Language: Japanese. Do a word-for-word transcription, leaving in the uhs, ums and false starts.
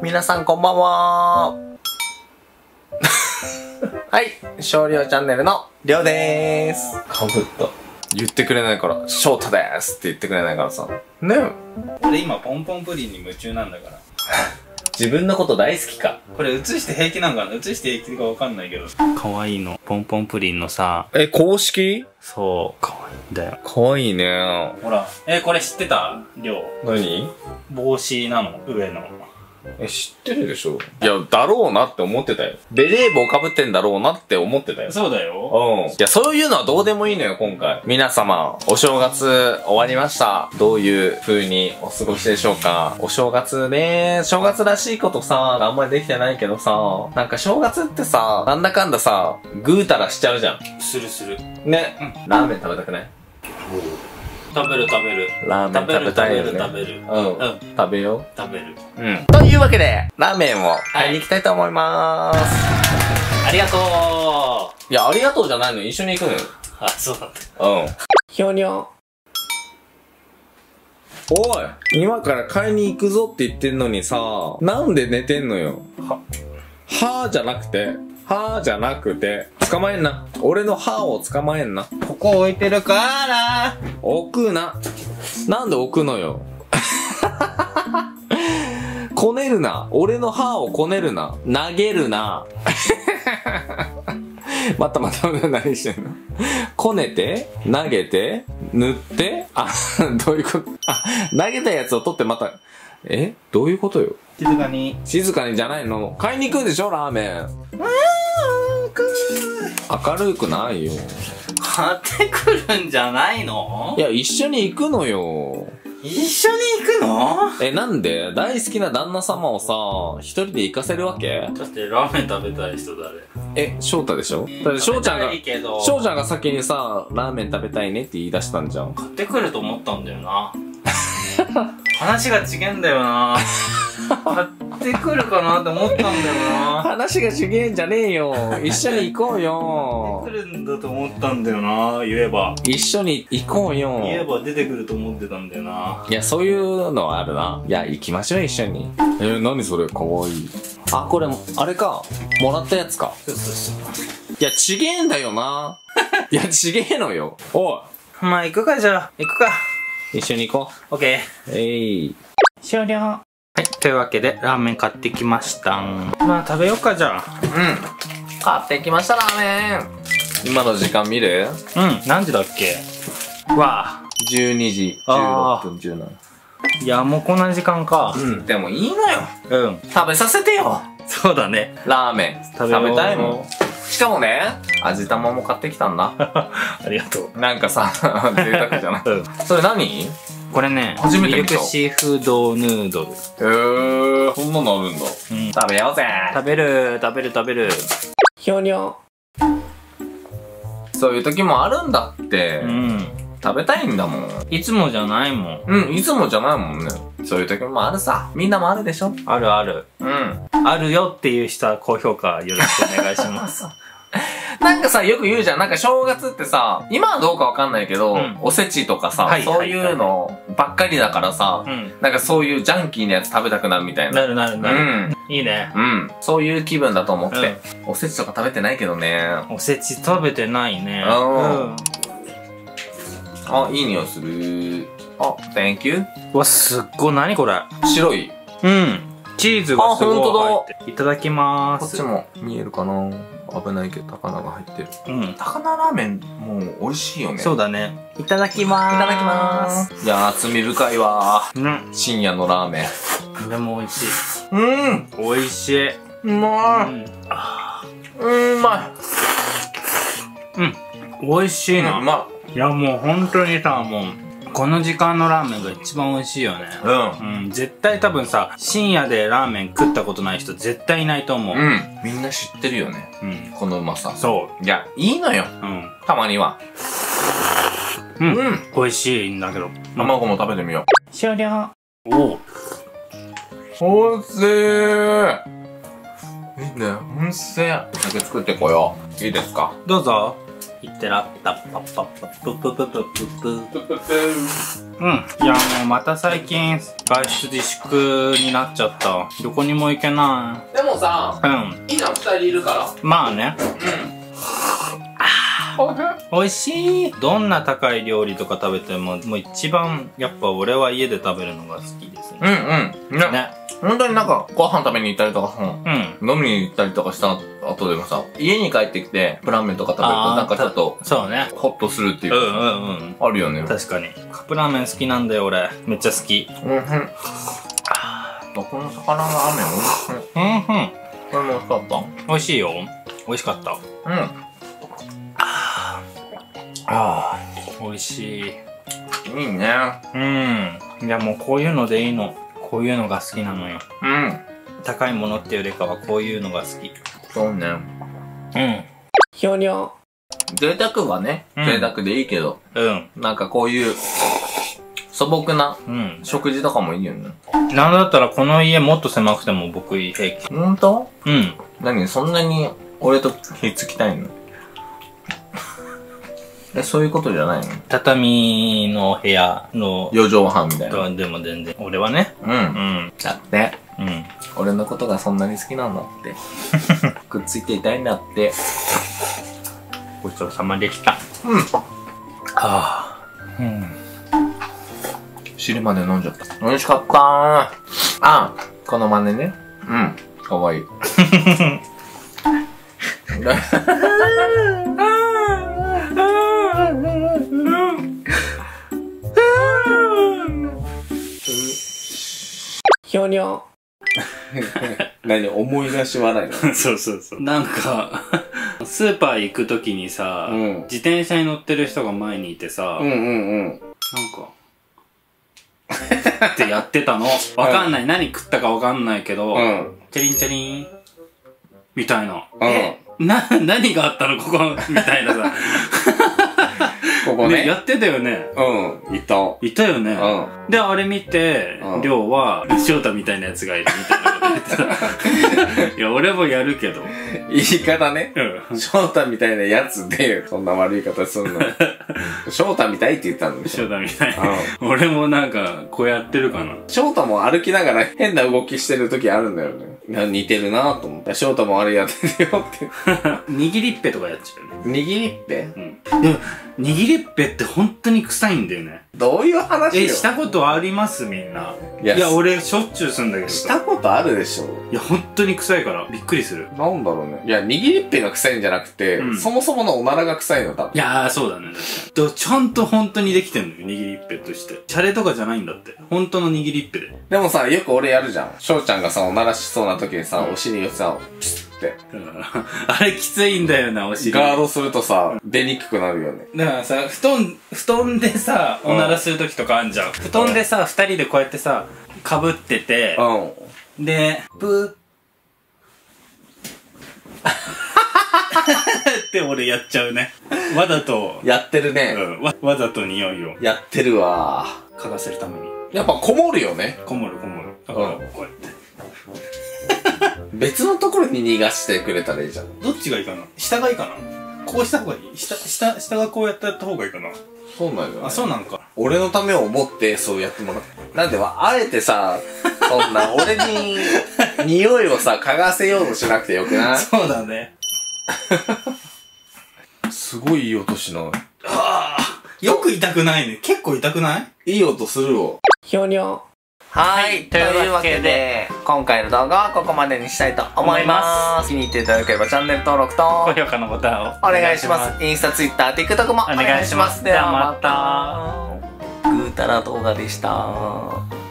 皆さんこんばんははい、少量チャンネルのりょうでーす。かぶった。言ってくれないから、翔太でーすって言ってくれないからさ。ねえ。 俺今ポンポンプリンに夢中なんだから。 自分のこと大好きか。 これ映して平気なんかな、映して平気かわかんないけど。可愛いの。ポンポンプリンのさ。 え、公式？ そう。可愛いんだよ。 可愛いね。 ほら。え、これ知ってた？りょう。 何？ 帽子なの、上の。 え、知ってるでしょ？いや、だろうなって思ってたよ。ベレー帽かぶってんだろうなって思ってたよ。 そうだよ。 うん。いや、そういうのはどうでもいいのよ、今回。皆様、お正月終わりました。どういう風にお過ごしでしょうか？お正月ね、正月らしいことさ、あんまりできてないけどさ、なんか正月ってさ、なんだかんださ、ぐうたらしちゃうじゃん。 するする。 ね。うん。ラーメン食べたくない？ 食べる食べる。 ラーメン食べたいよね。 食べる食べる。 うん。うん。食べよう。食べる。 うん。というわけで、ラーメンを買いに行きたいと思いまーす。 ありがといや、ありがとうじゃないの。一緒に行くのよ。 う。あ、そうなんだ。 うん。ひょにょ。おい、今から買いに行くぞって言ってんのにさ、なんで寝てんのよ。は、はーじゃなくて、はーじゃなくて、捕まえんな。俺の歯を捕まえんな。 ここ置いてるから置くな。なんで置くのよ。こねるな。俺の歯をこねるな。投げるな。またまた何してんの？こねて、投げて、塗って、あ、どういうこと？あ、投げたやつを取ってまた、え？どういうことよ？ 静かに。 静かにじゃないの？買いに行くんでしょ、ラーメン。明るくないよ。 買ってくるんじゃないの？ いや、一緒に行くのよ。 一緒に行くの？ え、なんで大好きな旦那様をさ、一人で行かせるわけ？ だってラーメン食べたい人誰？ え、翔太でしょ？だって翔ちゃんが、 いいけど翔ちゃんが先にさ、ラーメン食べたいねって言い出したんじゃん。 買ってくると思ったんだよな。話が違えんだよな。買ってくるかなって思ったんだよな。 話が違えんじゃねえよ。一緒に行こうよ。 出てくるんだと思ったんだよな、言えば。 一緒に行こうよ。 言えば出てくると思ってたんだよな。 いや、そういうのはあるな。いや、行きましょう、一緒に。えー、何それ、かわいい。あ、これ、あれか。もらったやつか。 そうそうそう。 いや、ちげえんだよな。いや、ちげえのよ。おい。 まあ、行くか、じゃあ。行くか。 一緒に行こオッケう。えい。 ー。終了。はい。というわけで、ラーメン買ってきました。まあ、食べようか、じゃあ。 うん。買ってきました、ラーメン。今の時間見る？ うん。何時だっけ？わあ。 じゅうにじじゅうろっぷんじゅうなな。 いや、もうこんな時間か。 うん。でもいいのよ。 うん。 食べさせてよ。 そうだね。 ラーメン。食べたいもん。しかもね、味玉も買ってきたんだ。 ありがとう。 なんかさ、贅沢じゃない？ うん。 それ何？ これね、 初めて見た。 ミルクシーフードヌードル。 へー、そんなのあるんだ。 うん。 食べようぜ。 食べる、食べる、食べる。 ひょにょ。そういう時もあるんだって。 うん。 食べたいんだもん。 いつもじゃないもん。 うん、いつもじゃないもんね。そういう時もあるさ。みんなもあるでしょ？ あるある。 うん。 あるよっていう人は高評価よろしくお願いします。 なんかさ、よく言うじゃん。なんか正月ってさ、今はどうかわかんないけど、うん、おせちとかさ、はいはいはい、そういうのばっかりだからさ、うん、なんかそういうジャンキーなやつ食べたくなるみたいな。 なるなるなる。うん。いいね。 うん。そういう気分だと思って。うん、おせちとか食べてないけどね。 おせち食べてないね。 うん。あ、いい匂いする。あ、thank you。 うわ、すっごい、なにこれ。 白い。 うん。チーズがすごい入って。 あ、ほんとだ。 いただきまーす。 こっちも見えるかな。危ないけど高菜が入ってる。 うん。 高菜ラーメンもう美味しいよね。 そうだね。いただきまーす。 いただきまーす。いやー、罪深いわー。 うん。 深夜のラーメン。 でも美味しい。 うん。 美味しい。 うまい。うん、うまい。うん。美味しいな。 うまい。いや、もう本当にさ、もう、この時間のラーメンが一番美味しいよね。 うん。 うん。絶対多分さ、深夜でラーメン食ったことない人絶対いないと思う。 うん。みんな知ってるよね。うん。このうまさ。 そう。 いや、いいのよ。うん。たまには。 うん。うん。美味しいんだけど。 卵も食べてみよう。 終了。おう。 おいしい。いいね。おいしい。酒作ってこよう。いいですか？ どうぞ。 いってらったパッパッパッププププププうん。いやもうまた最近外出自粛になっちゃった。どこにも行けない。 でもさ、 うん。 いいじゃん、二人いるから。 まあね。 うん。 美味しい。どんな高い料理とか食べても、もう一番やっぱ俺は家で食べるのが好きですね。 うんうん。ね。ね。本当になんか、ご飯食べに行ったりとかさ、うん。飲みに行ったりとかした後でもさ、家に帰ってきて、プラーメンとか食べるとなんかちょっと、 そうね。 ホッとするっていうか、 うんうんうん。 あるよね。 確かに。カップラーメン好きなんだよ俺。めっちゃ好き。 うんうん。この魚のラーメン美味しい。 うんうん。 これも美味しかった。 美味しいよ。美味しかった。 うん。 ああ、美味しい。 いいね。 うん。いやもうこういうのでいいの。こういうのが好きなのよ。 うん。 高いものっていうよりかはこういうのが好き。 そうね。 うん。 ひょにょ。贅沢はね、贅沢でいいけど。 うん。 なんかこういう、素朴な、 うん。 食事とかもいいよね。 なんだったらこの家もっと狭くても僕平気。 ほんと？ うん。 何そんなに俺とひっつきたいの？え、そういうことじゃないの？ 畳の部屋の四畳半みたいな。 でも全然。俺はね。 うん。うん。だって。 うん。 俺のことがそんなに好きなんだって。くっついていたいんだって。 ごちそうさまでした。 うん。 はあ。うん。 汁まで飲んじゃった。美味しかったー。あ、この真似ね。うん。かわいい。ひょにょ。何思い出し笑いなの？ そうそうそう。なんか、スーパー行くときにさ、うん、自転車に乗ってる人が前にいてさ、 うんうんうん。 なんか、ってやってたの。わかんない。うん、何食ったかわかんないけど、うん、チャリンチャリン、みたいな。 うん、え、 な、何があったのここ、みたいなさ。 ここね。ね、 やってたよね。 うん。いた。 いたよね。うん。で、あれ見て、りょうは、翔太みたいなやつがいるみたいなこと言ってた。いや、俺もやるけど。 言い方ね。 うん。 翔太みたいなやつで、そんな悪い言い方すんの。翔太みたいって言ったんでしょ。 翔太みたい。うん。俺もなんか、こうやってるかな。 翔太も歩きながら変な動きしてる時あるんだよね。似てるなぁと思った。翔太もあれやってるよって。 握りっぺとかやっちゃうね。 握りっぺ？ うん。でも、握りっぺって本当に臭いんだよね。 どういう話よ？ え、したことありますみんな。いや、いや俺しょっちゅうすんだけどさ。 したことあるでしょ？ いや、本当に臭いからびっくりする。 なんだろうね。いや、握りっぺが臭いんじゃなくて、うん、そもそものおならが臭いの多分。 いやー、そうだね。でもちゃんと本当にできてんのよ、握りっぺとして。シャレとかじゃないんだって。本当の握りっぺで。 でもさ、よく俺やるじゃん。翔ちゃんがさ、おならしそうな時にさ、うん、お尻をさ、ピスって。 あれきついんだよな、お尻。 ガードするとさ、出にくくなるよね。 だからさ、布団、布団でさ、おならする時とかあんじゃん。布団でさ、二人でこうやってさ、被ってて、うん。で、プー、って俺やっちゃうね。わざと。 やってるね。 うん。わ、わざと匂いを。 やってるわ。 嗅がせるために。 やっぱこもるよね。 こもるこもる。だから、こうやって。 別のところに逃がしてくれたらいいじゃん。 どっちがいいかな？下がいいかな？こうした方がいい？下、下、下がこうやってやった方がいいかな？ そうなんよ、ね。 あ、そうなんか。 俺のためを思ってそうやってもらう。なんでは、あえてさ、そんな俺に匂いをさ、嗅がせようとしなくてよくない？ そうだね。 すごいいい音しない。 ああ、よく痛くないね。結構痛くない？ いい音するわ。ひょにょ。はい、というわけで、今回の動画はここまでにしたいと思います。気に入っていただければチャンネル登録と高評価のボタンをお願いします。インスタ、ツイッター、TikTok もお願いします。ではまた。ぐーたら動画でした。